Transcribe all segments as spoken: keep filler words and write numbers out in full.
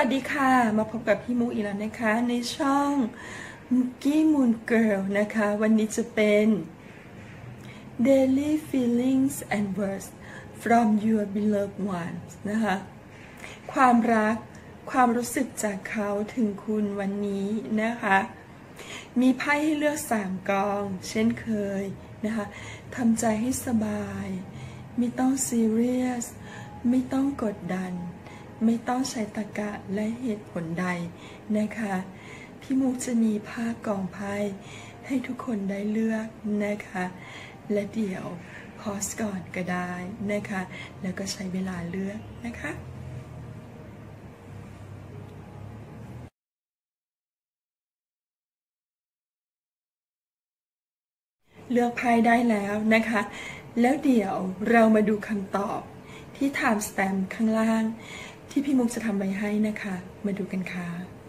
วัสดีค่ะมาพบกับพี่มุกอีกแล้วนะคะในช่องมุกกี้มูนเกิร์ลนะคะวันนี้จะเป็น Daily Feelings and Words from Your Beloved Ones นะคะความรักความรู้สึกจากเขาถึงคุณวันนี้นะคะมีไพ่ให้เลือกสามกองเช่นเคยนะคะทำใจให้สบายไม่ต้องซีเรียสไม่ต้องกดดันไม่ต้องใช้ตรรกะและเหตุผลใดนะคะพี่มุกจะมีผ้ากองไพ่ให้ทุกคนได้เลือกนะคะและเดี๋ยวพอสก่อนก็ได้นะคะแล้วก็ใช้เวลาเลือกนะคะเลือกไพ่ได้แล้วนะคะแล้วเดี๋ยวเรามาดูคำตอบที่ time stamp ข้างล่างที่พี่มุกจะทำไว้ให้นะคะมาดูกันค่ะ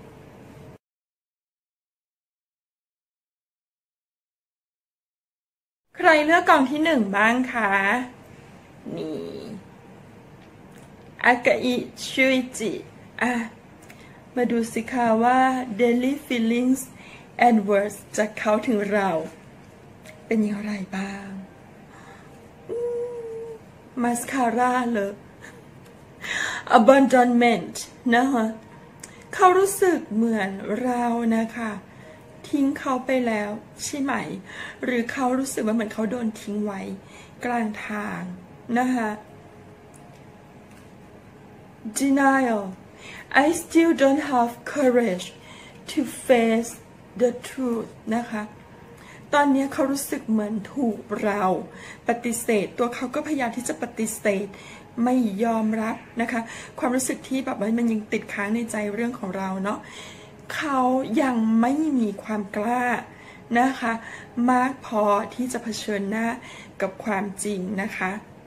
ใครเลือกกล่องที่หนึ่งบ้างคะนี่อากาอิชุอิจิอ่ะมาดูสิคะว่า daily feelings and words จากเขาถึงเราเป็นอย่างไรบ้างมาสคาร่าเลย abandonment นะคะเขารู้สึกเหมือนเรานะคะทิ้งเขาไปแล้วใช่ไหมหรือเขารู้สึกว่าเหมือนเขาโดนทิ้งไว้กลางทางนะคะ denial I still don't have courage to face the truth นะคะตอนนี้เขารู้สึกเหมือนถูกเราปฏิเสธตัวเขาก็พยายามที่จะปฏิเสธไม่ยอมรับนะคะความรู้สึกที่แบบว่ามันยังติดค้างในใจเรื่องของเราเนาะเขายังไม่มีความกล้านะคะมากพอที่จะเผชิญหน้ากับความจริงนะคะ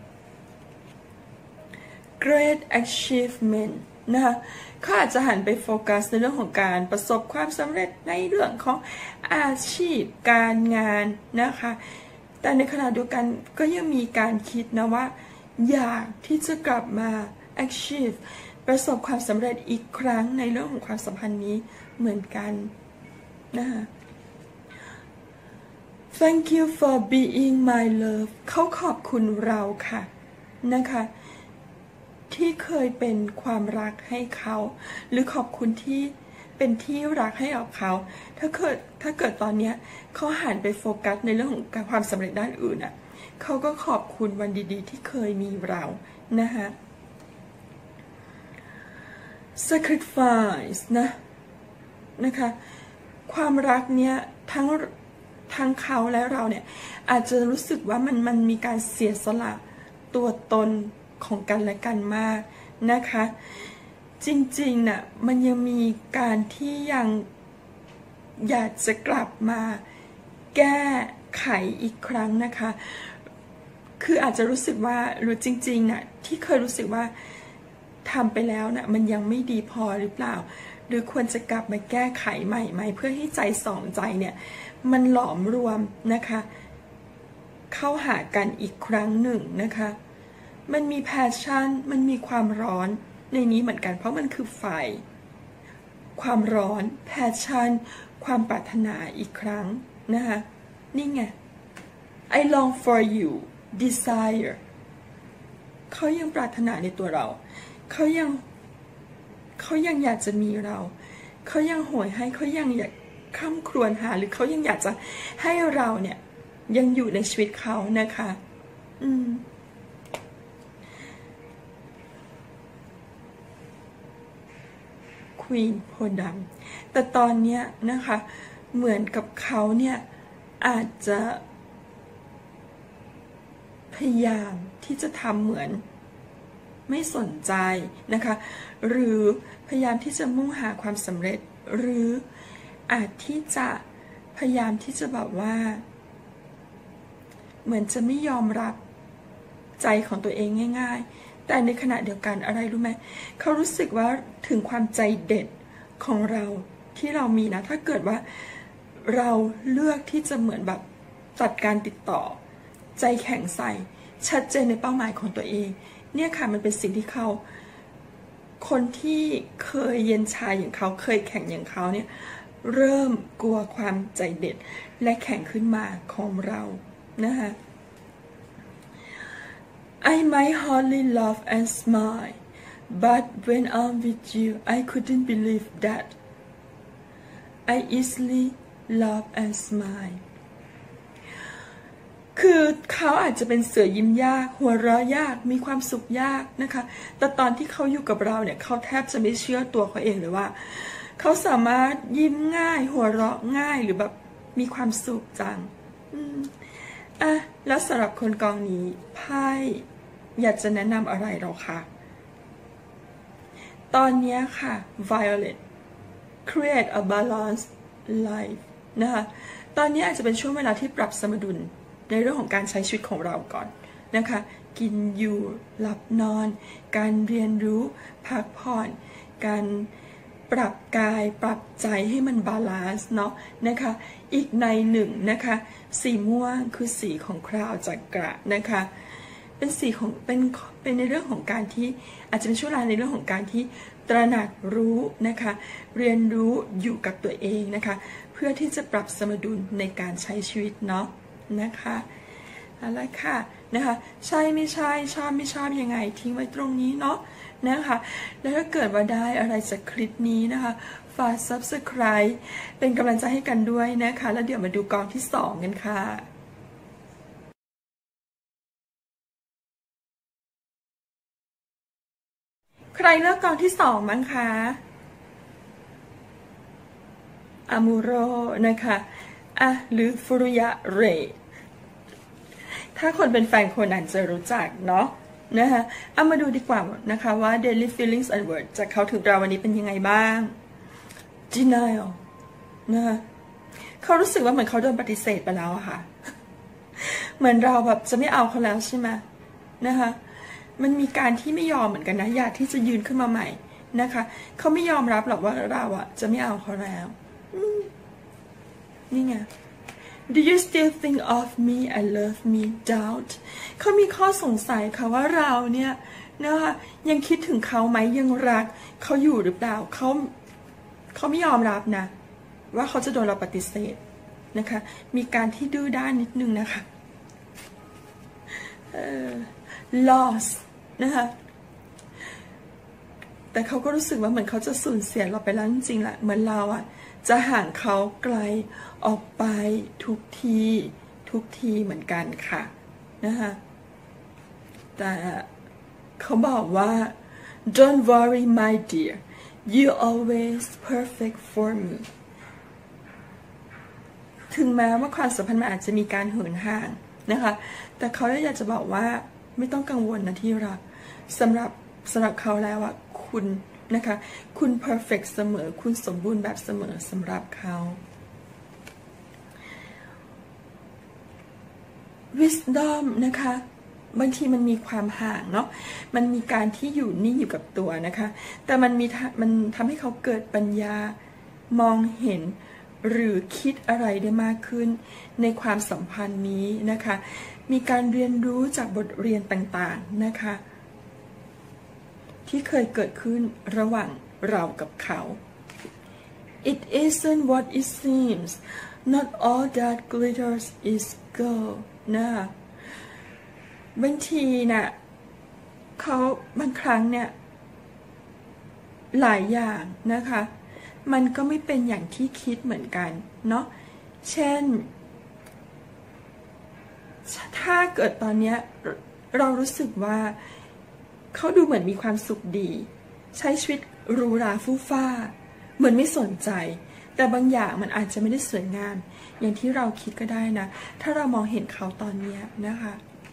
Great achievement นะคะเขาอาจจะหันไปโฟกัสในเรื่องของการประสบความสำเร็จในเรื่องของอาชีพการงานนะคะแต่ในขณะเดียวกันก็ยังมีการคิดนะว่าอยากที่จะกลับมา achieve ประสบความสำเร็จอีกครั้งในเรื่องของความสัมพันธ์นี้เหมือนกันนะคะ Thank you for being my love เขาขอบคุณเราค่ะนะคะที่เคยเป็นความรักให้เขาหรือขอบคุณที่เป็นที่รักให้กับเขาถ้าเกิดถ้าเกิดตอนนี้เขาหันไปโฟกัสในเรื่องของความสำเร็จด้านอื่นอ่ะเขาก็ขอบคุณวันดีๆที่เคยมีเรานะคะ sacrifice นะนะคะความรักเนี้ยทั้งทั้งเขาและเราเนี่ยอาจจะรู้สึกว่ามันมันมีการเสียสละตัวตนของกันและกันมากนะคะจริงๆน่ะมันยังมีการที่ยังอยากจะกลับมาแก้ไขอีกครั้งนะคะคืออาจจะรู้สึกว่าหรือจริงๆน่ะที่เคยรู้สึกว่าทำไปแล้วน่ะมันยังไม่ดีพอหรือเปล่าหรือควรจะกลับมาแก้ไขใหม่ไหมเพื่อให้ใจสองใจเนี่ยมันหลอมรวมนะคะเข้าหากันอีกครั้งหนึ่งนะคะมันมีแพชชั่นมันมีความร้อนในนี้เหมือนกันเพราะมันคือไฟความร้อนแพชชั่นความปรารถนาอีกครั้งนะคะนี่ไง I long for you desire เขายังปรารถนาในตัวเราเขายังเขายังอยากจะมีเราเขายังโหยให้เขายังอยากคร่ำครวญหาหรือเขายังอยากจะให้เราเนี่ยยังอยู่ในชีวิตเขานะคะอืมควีนโพธิ์ดำแต่ตอนนี้นะคะเหมือนกับเขาเนี่ยอาจจะพยายามที่จะทำเหมือนไม่สนใจนะคะหรือพยายามที่จะมุ่งหาความสำเร็จหรืออาจที่จะพยายามที่จะแบบว่าเหมือนจะไม่ยอมรับใจของตัวเองง่ายๆแต่ในขณะเดียวกันอะไรรู้ไหมเขารู้สึกว่าถึงความใจเด็ดของเราที่เรามีนะถ้าเกิดว่าเราเลือกที่จะเหมือนแบบตัดการติดต่อใจแข็งใส่ชัดเจนในเป้าหมายของตัวเองเนี่ยค่ะมันเป็นสิ่งที่เขาคนที่เคยเย็นชาอย่างเขาเคยแข็งอย่างเขาเนี่ยเริ่มกลัวความใจเด็ดและแข็งขึ้นมาของเรานะคะ I might hardly laugh and smile but when I'm with you I couldn't believe that I easily laugh and smile คือเขาอาจจะเป็นเสือยิ้มยากหัวเราะยากมีความสุขยากนะคะแต่ตอนที่เขาอยู่กับเราเนี่ยเขาแทบจะไม่เชื่อตัวเขาเองเลยว่าเขาสามารถยิ้มง่ายหัวเราะง่ายหรือแบบมีความสุขจังอืมอ่ะแล้วสำหรับคนกองนี้ไพ่อยากจะแนะนำอะไรเราคะตอนนี้ค่ะ Violet create a balanced life นะคะตอนนี้อาจจะเป็นช่วงเวลาที่ปรับสมดุลในเรื่องของการใช้ชีวิตของเราก่อนนะคะกินอยู่หลับนอนการเรียนรู้พักผ่อนการปรับกายปรับใจให้มันบาลานซ์เนาะนะคะอีกในหนึ่งนะคะสีม่วงคือสีของคราวจักระนะคะเป็นสีของเป็นเป็นในเรื่องของการที่อาจจะเป็นช่วงเวลาในเรื่องของการที่ตระหนักรู้นะคะเรียนรู้อยู่กับตัวเองนะคะเพื่อที่จะปรับสมดุลในการใช้ชีวิตเนาะนะคะเอาละค่ะนะคะใช่ไม่ใช่ชอบไม่ชอบยังไงทิ้งไว้ตรงนี้เนาะนะคะแล้วถ้าเกิดว่าได้อะไรจากคลิปนี้นะคะฝาก ซับสไครบ์ เป็นกำลังใจให้กันด้วยนะคะแล้วเดี๋ยวมาดูกองที่สองกันค่ะใครเลือกกองที่สองมั้งคะอามูโรนะคะอ่ะหรือฟุรุยะเรถ้าคนเป็นแฟนคนนั้นจะรู้จักเนาะนะคะเอามาดูดีกว่านะคะว่า daily feelings and words จากเขาถึงเราวันนี้เป็นยังไงบ้าง denial นะคะเขารู้สึกว่าเหมือนเขาโดนปฏิเสธไปแล้วอะค่ะเหมือนเราแบบจะไม่เอาเขาแล้วใช่ไหมนะคะมันมีการที่ไม่ยอมเหมือนกันนะอยากที่จะยืนขึ้นมาใหม่นะคะเขาไม่ยอมรับหรอกว่าเราอะจะไม่เอาเขาแล้วนี่ไง Do you still think of me and love me? Doubt เขามีข้อสงสัยค่ะว่าเราเนี่ยนะคะยังคิดถึงเขาไหมยังรักเขาอยู่หรือเปล่าเขาเขาไม่ยอมรับนะว่าเขาจะโดนเราปฏิเสธนะคะมีการที่ดื้อด้านนิดนึงนะคะเอ่อ loss นะคะแต่เขาก็รู้สึกว่าเหมือนเขาจะสูญเสียเราไปแล้วจริงๆแหละเหมือนเราอะจะห่างเขาไกลออกไปทุกทีทุกทีเหมือนกันค่ะนะคะแต่เขาบอกว่า don't worry my dear you always perfect for me ถึงแม้ว่าความสัมพันธ์มันอาจจะมีการเหินห่างนะคะแต่เขาอยากจะบอกว่าไม่ต้องกังวลนะที่รักสำหรับสำหรับเขาแล้วอะคุณนะคะคุณ perfect เสมอคุณสมบูรณ์แบบเสมอสำหรับเขา wisdom นะคะบางทีมันมีความห่างเนาะมันมีการที่อยู่นิ่งอยู่กับตัวนะคะแต่มันมีมันทำให้เขาเกิดปัญญามองเห็นหรือคิดอะไรได้มากขึ้นในความสัมพันธ์นี้นะคะมีการเรียนรู้จากบทเรียนต่างๆนะคะที่เคยเกิดขึ้นระหว่างเรากับเขา It isn't what it seems not all that glitters is gold นะบางทีน่ะเขาบางครั้งเนี่ยหลายอย่างนะคะมันก็ไม่เป็นอย่างที่คิดเหมือนกันเนาะเช่นถ้าเกิดตอนนี้เรารู้สึกว่าเขาดูเหมือนมีความสุขดีใช้ชีวิตหรูหราฟู่ฟ้าเหมือนไม่สนใจแต่บางอย่างมันอาจจะไม่ได้สวยงามอย่างที่เราคิดก็ได้นะถ้าเรามองเห็นเขาตอนนี้นะคะ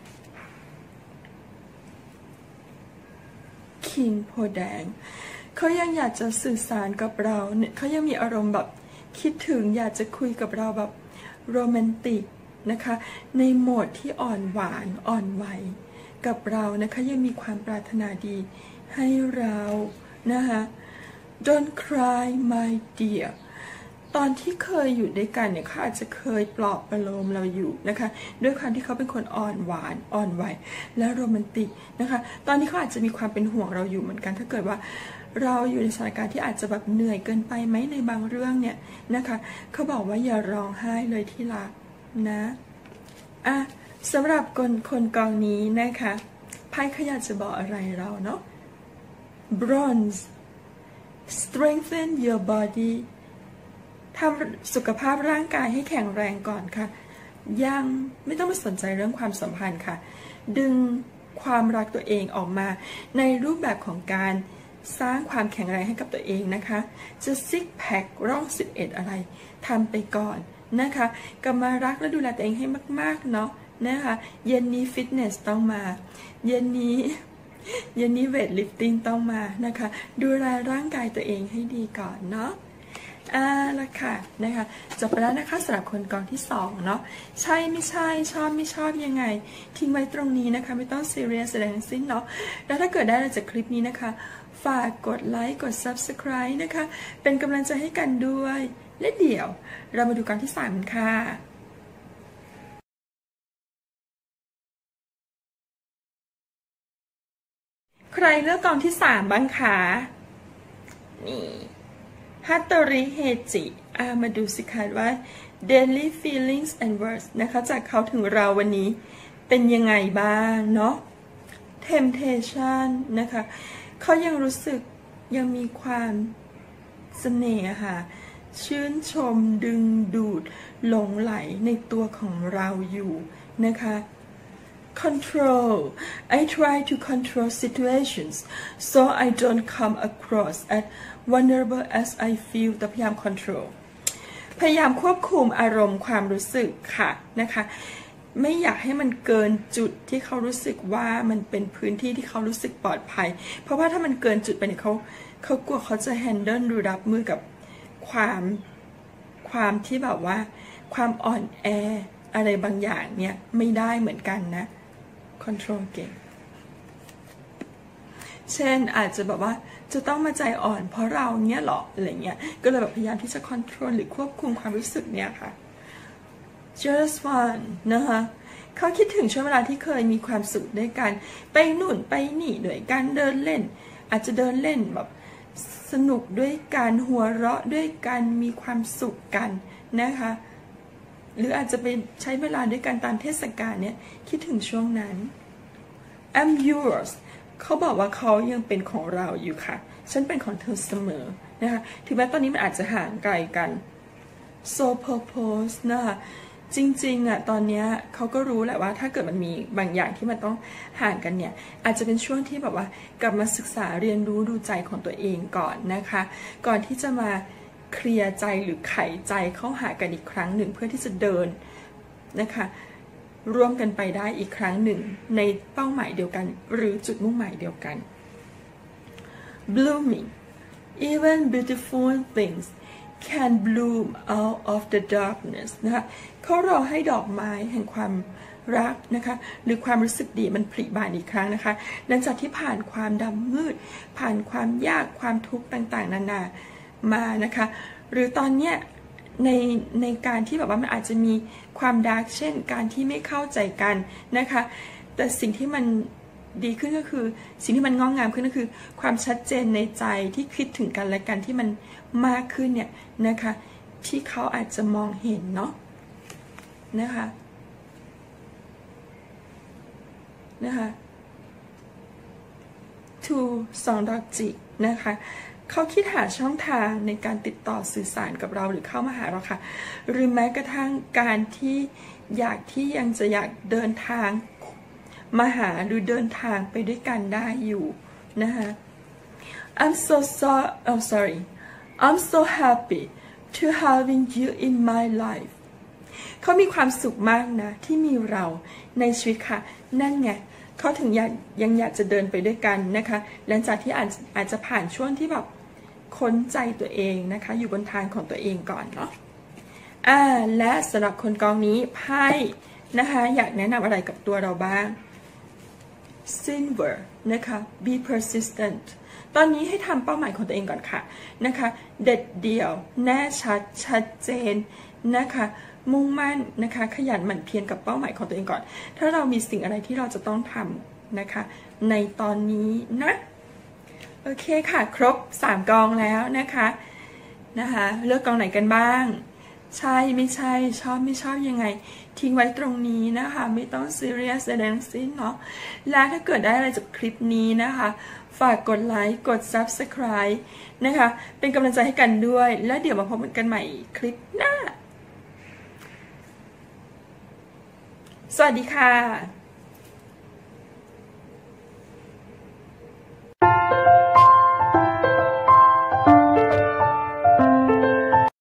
คิงโพแดงเขายังอยากจะสื่อสารกับเราเนี่ยเขายังมีอารมณ์แบบคิดถึงอยากจะคุยกับเราแบบโรแมนติกนะคะในโหมดที่อ่อนหวานอ่อนไหวกับเรานะคะยังมีความปรารถนาดีให้เรานะคะ Don't cry my dear ตอนที่เคยอยู่ด้วยกันเนี่ยเขาอาจจะเคยปลอบประโลมเราอยู่นะคะด้วยความที่เขาเป็นคนอ่อนหวานอ่อนไหวและโรแมนติกนะคะตอนนี้เขาอาจจะมีความเป็นห่วงเราอยู่เหมือนกันถ้าเกิดว่าเราอยู่ในสถานการณ์ที่อาจจะแบบเหนื่อยเกินไปไหมในบางเรื่องเนี่ยนะคะเขาบอกว่าอย่าร้องไห้เลยที่รักนะอ่ะสำหรับคนคนกองนี้นะคะไพ่เขาอยากจะบอกอะไรเราเนาะ Bronze strengthen your body ทำสุขภาพร่างกายให้แข็งแรงก่อนค่ะยังไม่ต้องไปสนใจเรื่องความสัมพันธ์ค่ะดึงความรักตัวเองออกมาในรูปแบบของการสร้างความแข็งแรงให้กับตัวเองนะคะจะซิกแพคร่องสิบเอ็ดอะไรทำไปก่อนนะคะกลับมารักและดูแลตัวเองให้มากๆเนาะนะคะเย็นนี้ฟิตเนสต้องมาเย็นนี้เย็นนี้เวทลิฟติ้งต้องมานะคะดูแลร่างกายตัวเองให้ดีก่อนเนาะอ่าละค่ะนะคะจบไปแล้วนะคะสำหรับคนกองที่สองเนาะใช่ไม่ใช่ชอบไม่ชอบยังไงทิ้งไว้ตรงนี้นะคะไม่ต้องซีเรียสอะไรทั้งสิ้นเนาะแล้วถ้าเกิดได้อะไรจากคลิปนี้นะคะฝากกดไลค์กด ซับสไครบ์ นะคะเป็นกำลังใจให้กันด้วยและเดี๋ยวเรามาดูกองที่สามกันค่ะใครเลือกกองที่สามบ้างคะนี่ฮัตโตริเฮจิอามาดูสิคะว่า daily feelings and words นะคะจากเขาถึงเราวันนี้เป็นยังไงบ้างเนาะ temptation นะคะเขายังรู้สึกยังมีความเสน่ห์ค่ะชื่นชมดึงดูดหลงไหลในตัวของเราอยู่นะคะ control I try to control situations so I don't come across as vulnerable as I feel แต่พยายาม control พยายามควบคุมอารมณ์ความรู้สึกค่ะนะคะไม่อยากให้มันเกินจุดที่เขารู้สึกว่ามันเป็นพื้นที่ที่เขารู้สึกปลอดภัยเพราะว่าถ้ามันเกินจุดไปเนี่ยเขาเขากลัวเขาจะ handle ดูรับมือกับความความที่แบบว่าความอ่อนแออะไรบางอย่างเนี่ยไม่ได้เหมือนกันนะ control เก่งเช่นอาจจะแบบว่าจะต้องมาใจอ่อนเพราะเราเนี่ยหรออะไรเงี้ยก็เลยแบบพยายามที่จะ control หรือควบคุมความรู้สึกเนี่ยค่ะjust one นะคะเขาคิดถึงช่วงเวลาที่เคยมีความสุขด้วยกันไปนู่นไปนี่ด้วยกันเดินเล่นอาจจะเดินเล่นแบบสนุกด้วยกันหัวเราะด้วยกันมีความสุขกันนะคะหรืออาจจะไปใช้เวลาด้วยกันตามเทศกาลเนี่ยคิดถึงช่วงนั้น I'm yours เขาบอกว่าเขายังเป็นของเราอยู่ค่ะฉันเป็นของเธอเสมอนะคะถึงแม้ตอนนี้มันอาจจะห่างไกลกัน so purpose นะคะจริงๆอ่ะตอนนี้เขาก็รู้แหละว่าถ้าเกิดมันมีบางอย่างที่มันต้องห่างกันเนี่ยอาจจะเป็นช่วงที่แบบว่ากลับมาศึกษาเรียนรู้ดูใจของตัวเองก่อนนะคะก่อนที่จะมาเคลียร์ใจหรือไขใจเข้าหากันอีกครั้งหนึ่งเพื่อที่จะเดินนะคะร่วมกันไปได้อีกครั้งหนึ่งในเป้าหมายเดียวกันหรือจุดมุ่งหมายเดียวกัน blooming even beautiful things can bloom out of the darkness นะคะเขารอให้ดอกไม้แห่งความรักนะคะหรือความรู้สึกดีมันผลิบานอีกครั้งนะคะหลังจากที่ผ่านความดำมืดผ่านความยากความทุกข์ต่างๆนานามานะคะหรือตอนเนี้ยในในการที่แบบว่ามันอาจจะมีความดาร์กเช่นการที่ไม่เข้าใจกันนะคะแต่สิ่งที่มันดีขึ้นก็คือสิ่งที่มันงอกงามขึ้นก็คือความชัดเจนในใจที่คิดถึงกันและกันที่มันมากขึ้นเนี่ยนะคะที่เขาอาจจะมองเห็นเนาะนะคะนะคะทูสองดอกจิกนะคะเขาคิดหาช่องทางในการติดต่อสื่อสารกับเราหรือเข้ามาหาเราค่ะหรือแม้กระทั่งการที่อยากที่ยังจะอยากเดินทางมาหาหรือเดินทางไปด้วยกันได้อยู่นะคะ I'm so sorry oh sorry I'm so happy to having you in my life เขามีความสุขมากนะที่มีเราในชีวิตค่ะนั่นไงเขาถึงอยากยังอยากจะเดินไปด้วยกันนะคะหลังจากที่อาจอาจจะผ่านช่วงที่แบบค้นใจตัวเองนะคะอยู่บนทางของตัวเองก่อนเนาะอ่าและสำหรับคนกองนี้ไพ่นะคะอยากแนะนำอะไรกับตัวเราบ้าง Silver นะคะ be persistent ตอนนี้ให้ทำเป้าหมายของตัวเองก่อนค่ะนะคะเด็ดเดี่ยวแน่ชัดชัดเจนนะคะมุ่งมั่นนะคะขยันหมั่นเพียรกับเป้าหมายของตัวเองก่อนถ้าเรามีสิ่งอะไรที่เราจะต้องทำนะคะในตอนนี้นะโอเคค่ะครบสามกองแล้วนะคะนะคะเลือกกองไหนกันบ้างใช่ไม่ใช่ชอบไม่ชอบยังไงทิ้งไว้ตรงนี้นะคะไม่ต้องซีเรียสแสดงสิ้นเนาะและถ้าเกิดได้อะไรจากคลิปนี้นะคะฝากกดไลค์กด ซับสไครบ์ นะคะเป็นกำลังใจให้กันด้วยแล้วเดี๋ยวมาพบกันใหม่คลิปหน้าสวัสดีค่ะ